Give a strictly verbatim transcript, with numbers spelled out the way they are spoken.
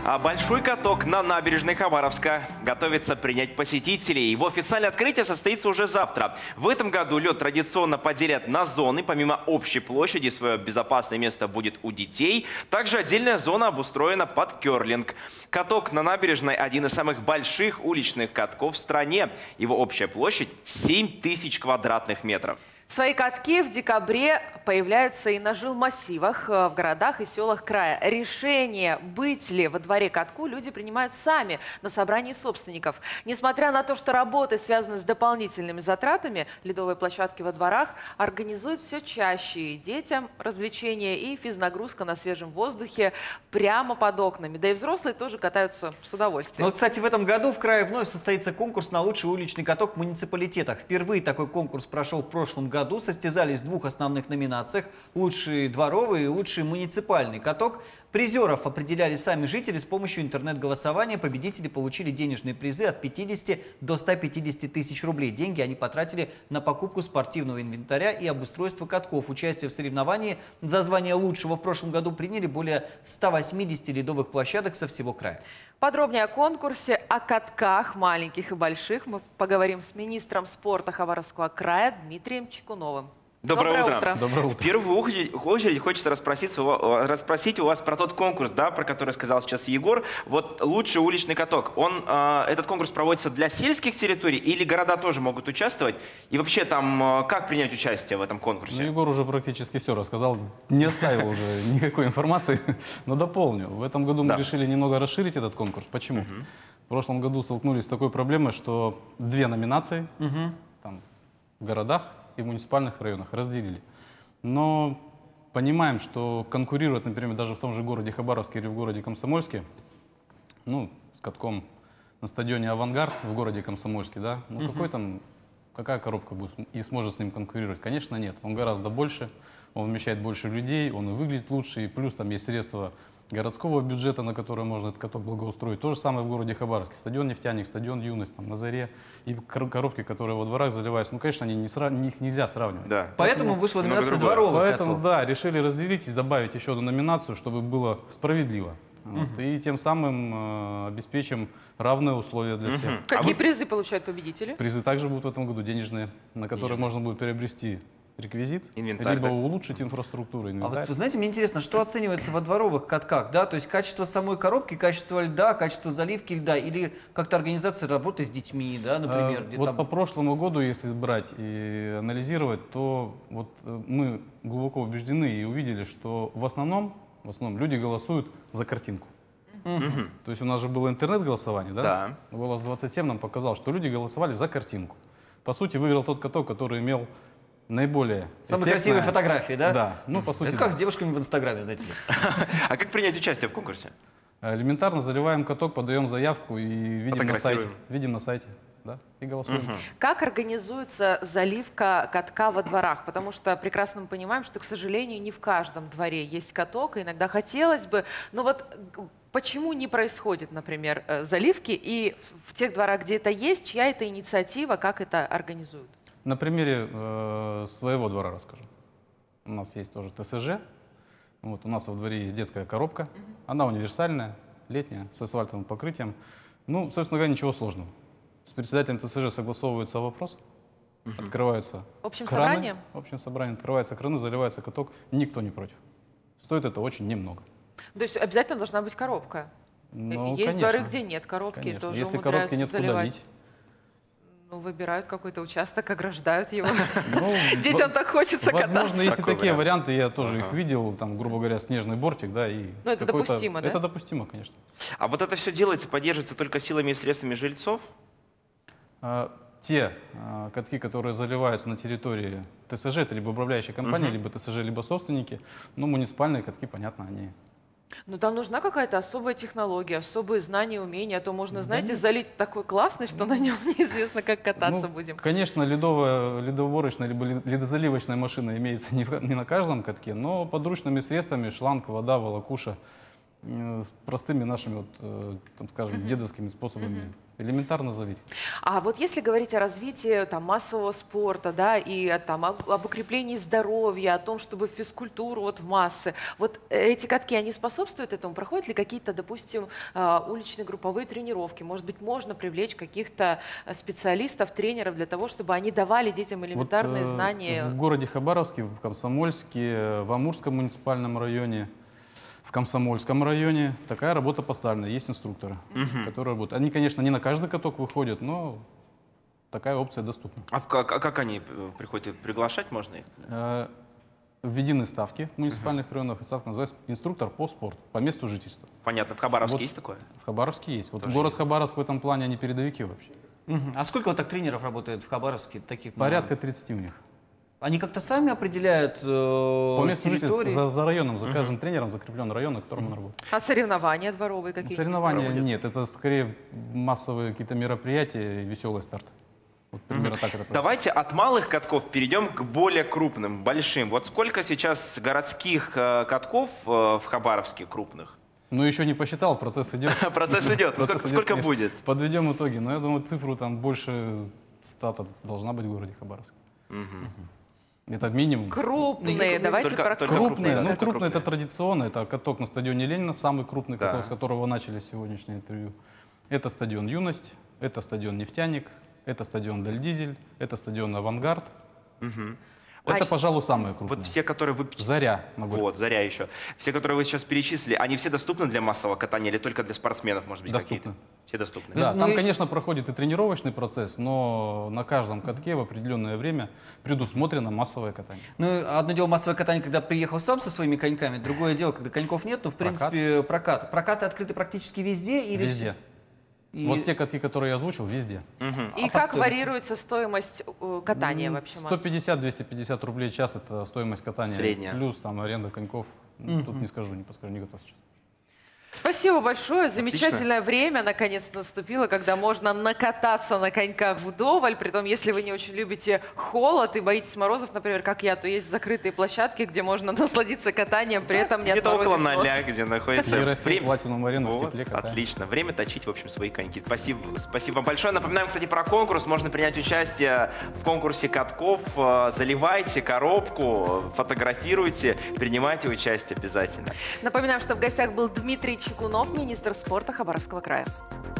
А большой каток на набережной Хабаровска готовится принять посетителей. Его официальное открытие состоится уже завтра. В этом году лед традиционно поделят на зоны. Помимо общей площади, свое безопасное место будет у детей. Также отдельная зона обустроена под керлинг. Каток на набережной – один из самых больших уличных катков в стране. Его общая площадь – семь тысяч квадратных метров. Свои катки в декабре появляются и на жилмассивах в городах и селах края. Решение, быть ли во дворе катку, люди принимают сами на собрании собственников. Несмотря на то, что работы связаны с дополнительными затратами, ледовые площадки во дворах организуют все чаще. И детям развлечения и физнагрузка на свежем воздухе прямо под окнами. Да и взрослые тоже катаются с удовольствием. Ну, кстати, в этом году в крае вновь состоится конкурс на лучший уличный каток в муниципалитетах. Впервые такой конкурс прошел в прошлом году. году состязались в двух основных номинациях – лучший дворовый и лучший муниципальный каток. Призеров определяли сами жители с помощью интернет-голосования. Победители получили денежные призы от пятидесяти до ста пятидесяти тысяч рублей. Деньги они потратили на покупку спортивного инвентаря и обустройство катков. Участие в соревновании за звание лучшего в прошлом году приняли более ста восьмидесяти ледовых площадок со всего края. Подробнее о конкурсе, о катках маленьких и больших мы поговорим с министром спорта Хабаровского края Дмитрием Чекуновым. Доброе, Доброе утро. утро. Доброе утро. В первую очередь хочется расспросить, расспросить у вас про тот конкурс, да, про который сказал сейчас Егор. Вот лучший уличный каток. Он, э, этот конкурс проводится для сельских территорий или города тоже могут участвовать? И вообще там, э, как принять участие в этом конкурсе? Ну, Егор уже практически все рассказал, не оставил уже никакой информации, но дополню. В этом году мы Да. решили немного расширить этот конкурс. Почему? Угу. В прошлом году столкнулись с такой проблемой, что две номинации угу. там, в городах и в муниципальных районах разделили. Но понимаем, что конкурировать, например, даже в том же городе Хабаровске или в городе Комсомольске, ну, с катком на стадионе «Авангард» в городе Комсомольске, да, ну, угу. какой там, какая коробка будет и сможет с ним конкурировать? Конечно, нет. Он гораздо больше, он вмещает больше людей, он и выглядит лучше, и плюс там есть средства городского бюджета, на который можно этот каток благоустроить. То же самое в городе Хабаровске. Стадион «Нефтяник», стадион «Юность», там, на Заре. И коробки, которые во дворах заливаются. Ну, конечно, они не срав... их нельзя сравнивать. Да. Поэтому вышла номинация дворовых Поэтому, каток. да, решили разделить и добавить еще одну номинацию, чтобы было справедливо. Uh-huh. Вот. И тем самым э, обеспечим равные условия для uh-huh. всех. Какие а вы... призы получают победители? Призы также будут в этом году денежные, на которые денежные. можно будет приобрести реквизит, инвентарь, либо да? улучшить инфраструктуру. Инвентарь. А вот, вы знаете, мне интересно, что оценивается во дворовых катках, да? То есть качество самой коробки, качество льда, качество заливки льда или как-то организация работы с детьми, да, например? А, где вот там... по прошлому году, если брать и анализировать, то вот мы глубоко убеждены и увидели, что в основном, в основном люди голосуют за картинку. Угу. То есть у нас же было интернет-голосование, да? Да. Голос двадцать семь нам показал, что люди голосовали за картинку. По сути, выиграл тот каток, который имел наиболее самые красивые фотографии, да? Да, ну по сути. Это как да. с девушками в Инстаграме, знаете ли. А как принять участие в конкурсе? Элементарно заливаем каток, подаем заявку и видим на сайте. Видим на сайте, да, и голосуем. Угу. Как организуется заливка катка во дворах? Потому что прекрасно мы понимаем, что, к сожалению, не в каждом дворе есть каток. И иногда хотелось бы, но вот почему не происходит, например, заливки? И в тех дворах, где это есть, чья это инициатива, как это организуют? На примере э, своего двора расскажу. У нас есть тоже ТСЖ. Вот, у нас во дворе есть детская коробка. Uh-huh. Она универсальная, летняя, с асфальтовым покрытием. Ну, собственно говоря, ничего сложного. С председателем ТСЖ согласовывается вопрос. Uh-huh. Открываются общим краны. Собранием? Общим собранием. Открываются краны, заливается каток. Никто не против. Стоит это очень немного. То есть обязательно должна быть коробка? Ну, есть конечно, дворы, где нет коробки, конечно. тоже Если умудряются коробки нет, заливать. куда лить? Ну, выбирают какой-то участок, ограждают его. Ну, Детям так хочется кататься. возможно, есть и Такой такие вариант. варианты, я тоже Ага. их видел, там, грубо говоря, снежный бортик, да, и Ну, это какой-то- допустимо, да? Это допустимо, конечно. А вот это все делается, поддерживается только силами и средствами жильцов? А, те а, катки, которые заливаются на территории ТСЖ, это либо управляющая компания, Мгм. либо ТСЖ, либо собственники, ну, муниципальные катки, понятно, они... Ну, там нужна какая-то особая технология, особые знания, умения, а то можно, знаете, нет. залить такой классный, что на нем неизвестно, как кататься Ну, будем. Конечно, ледовая, ледоуборочная либо лед- ледозаливочная машина имеется не, в- не на каждом катке, но подручными средствами шланг, вода, волокуша, э, с простыми нашими, вот, э, там, скажем, дедовскими способами. Элементарно залить. А вот если говорить о развитии там, массового спорта, да, и о, там, об, об укреплении здоровья, о том, чтобы физкультуру вот, в массы, вот эти катки, они способствуют этому? Проходят ли какие-то, допустим, э, уличные групповые тренировки? Может быть, можно привлечь каких-то специалистов, тренеров для того, чтобы они давали детям элементарные Вот, э, знания? В городе Хабаровске, в Комсомольске, в Амурском муниципальном районе, в Комсомольском районе такая работа поставлена. Есть инструкторы, которые работают. Они, конечно, не на каждый каток выходят, но такая опция доступна. А в- как, а как они э, приходят? Приглашать можно их? Э, Введены ставки в муниципальных районах, и ставка называется инструктор по спорту, по месту жительства. Понятно. В Хабаровске Вот. есть такое? В Хабаровске есть. Вот Тоже город есть. Хабаровск в этом плане, они передовики вообще. Мгм. А сколько вот так тренеров работает в Хабаровске? Таких много? Порядка тридцати у них. Они как-то сами определяют э, По месту жительства, территории? за, за районом, за каждым тренером закреплен район, на котором он работает. А соревнования дворовые какие-то? Соревнования нет, это скорее массовые какие-то мероприятия и веселый старт. Вот примерно так это происходит. Давайте от малых катков перейдем к более крупным, большим. Вот сколько сейчас городских э, катков э, в Хабаровске крупных? Ну, еще не посчитал, процесс идет. Процесс идет. Процесс Сколько, идет, сколько конечно. будет? Подведем итоги. Но я думаю, цифру там больше ста должна быть в городе Хабаровск. Это минимум. Крупные, давайте Только- про только крупные. крупные, Крупные, да, ну только крупные это крупные. традиционно, это каток на стадионе Ленина, самый крупный Да. каток, с которого начали сегодняшнее интервью. Это стадион Юность, это стадион Нефтяник, это стадион Дальдизель, это стадион Авангард. Это, А с- пожалуй, самые крупные. Вот все, которые вы... Заря, могу Вот, Заря еще. Все, которые вы сейчас перечислили, они все доступны для массового катания или только для спортсменов, может быть, Доступны. какие-то? Все доступны. Да, Ну, там, если- конечно, проходит и тренировочный процесс, но на каждом катке в определенное время предусмотрено массовое катание. Ну, одно дело массовое катание, когда приехал сам со своими коньками, другое дело, когда коньков нет, то, в Прокат. принципе, прокат. Прокаты открыты практически везде? Или Везде. И- Вот те катки, которые я озвучил, везде. И А по как стоимости? варьируется стоимость э, катания вообще сто массового? пятьдесят — двести пятьдесят рублей в час — это стоимость катания. Средняя. Плюс там аренда коньков. Ну, тут не скажу, не подскажу, не готов сейчас. Спасибо большое. Замечательное время наконец наступило, когда можно накататься на коньках вдоволь. Притом, если вы не очень любите холод и боитесь морозов, например, как я, то есть закрытые площадки, где можно насладиться катанием, при этом не Где-то около отморозив нос. ноля, где находится Ерофей, время. Платинум Арена в Вот, тепле катаем. отлично. Время точить, в общем, свои коньки. Спасибо, спасибо вам большое. Напоминаем, кстати, про конкурс. Можно принять участие в конкурсе катков. Э, Заливайте коробку, фотографируйте, принимайте участие обязательно. Напоминаем, что в гостях был Дмитрий Чекунов, министр спорта Хабаровского края.